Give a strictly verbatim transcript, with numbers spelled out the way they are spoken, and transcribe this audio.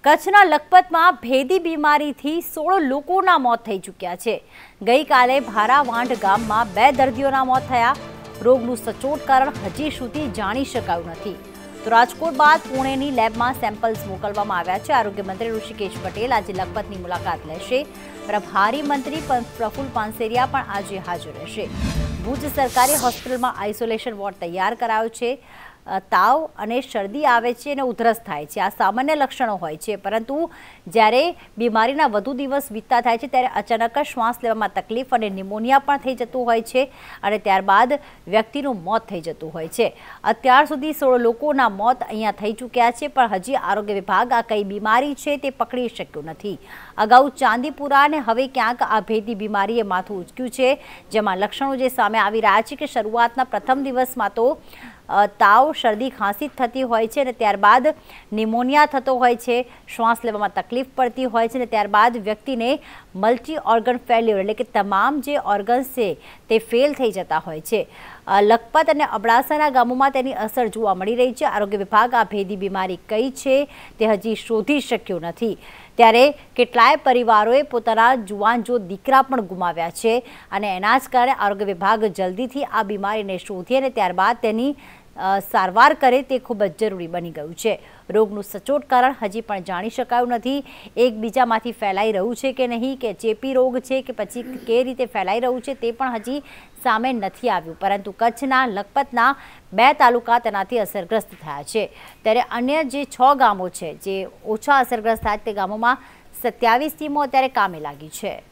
કચ્છના લખપતમાં ભેદી બીમારીથી સોળ લોકોના મોત થઈ ચૂક્યા છે। ગઈકાલે ભારાવાંઢ ગામમાં બે દર્દીઓના મોત થયા। રોગનું સચોટ કારણ હજી સુધી જાણી શકાયું નથી। તો રાજકોટ બાદ પુણેની લેબમાં સેમ્પલ્સ મોકલવામાં આવ્યા છે। આરોગ્ય મંત્રી ઋષિકેશ પટેલ આજે લખપતની મુલાકાત લેશે। પ્રભારી મંત્રી પ્રફુલ પાનસેરિયા પણ આજે હાજર રહેશે। ભુજ સરકારી હોસ્પિટલમાં આઇસોલેશન વોર્ડ તૈયાર કરાયો છે। તાવ અને શરદી આવે છે અને ઉધરસ થાય છે, આ સામાન્ય લક્ષણો હોય છે, પરંતુ જ્યારે બીમારીના વધુ દિવસ વીતતા થાય છે ત્યારે અચાનક જ શ્વાસ લેવામાં તકલીફ અને નિમોનિયા પણ થઈ જતું હોય છે અને ત્યારબાદ વ્યક્તિનું મોત થઈ જતું હોય છે। અત્યાર સુધી સોળ લોકોના મોત અહીંયા થઈ ચૂક્યા છે, પણ હજી આરોગ્ય વિભાગ આ કઈ બીમારી છે તે પકડી શક્યું નથી। અગાઉ ચાંદીપુરા અને હવે ક્યાંક આ ભેદી બીમારીએ માથું ઉંચક્યું છે, જેમાં લક્ષણો જે સામે આવી રહ્યા છે કે શરૂઆતના પ્રથમ દિવસમાં તો તાવ શરદી ખાંસી થતી હોય છે અને ત્યારબાદ નિમોનિયા થતો હોય છે, શ્વાસ લેવામાં તકલીફ પડતી હોય છે અને ત્યારબાદ વ્યક્તિને મલ્ટી ઓર્ગન ફેલ્યોર એટલે કે તમામ જે ઓર્ગન્સ છે તે ફેલ થઈ જતા હોય છે। લખપત અને અબડાસાના ગામોમાં તેની અસર જોવા મળી રહી છે। આરોગ્ય વિભાગ આ ભેદી બીમારી કઈ છે તે હજી શોધી શક્યું નથી, ત્યારે કેટલાય પરિવારોએ પોતાના જુવાન જો દીકરા પણ ગુમાવ્યા છે અને એના જ કારણે આરોગ્ય વિભાગ જલ્દીથી આ બીમારીને શોધે અને ત્યારબાદ તેની સારવાર કરે તે ખૂબ જ જરૂરી બની ગયું છે। રોગનું સચોટ કારણ હજી પણ જાણી શકાયું નથી। એકબીજામાંથી ફેલાઈ રહ્યું છે કે નહીં, કે ચેપી રોગ છે કે પછી કે રીતે ફેલાઈ રહ્યું છે તે પણ હજી સામે નથી આવ્યું, પરંતુ કચ્છના લખપતના બે તાલુકા તેનાથી અસરગ્રસ્ત થયા છે, ત્યારે અન્ય જે છ ગામો છે જે ઓછા અસરગ્રસ્ત થયા તે ગામોમાં સત્યાવીસ ટીમો અત્યારે કામે લાગી છે।